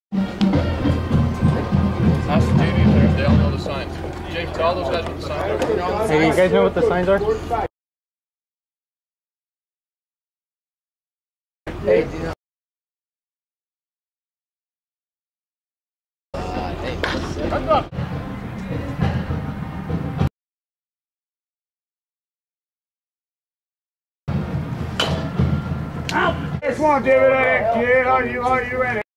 Ask the JV players, they all know the signs. Jake, tell those guys what the signs are. Hey, you guys know what the signs are? Hey, do you know? Come on, David, kid. Are you ready?